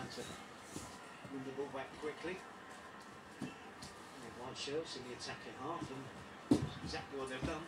trying to win the ball back quickly. And White shirts in the attacking half, and that's exactly what they've done.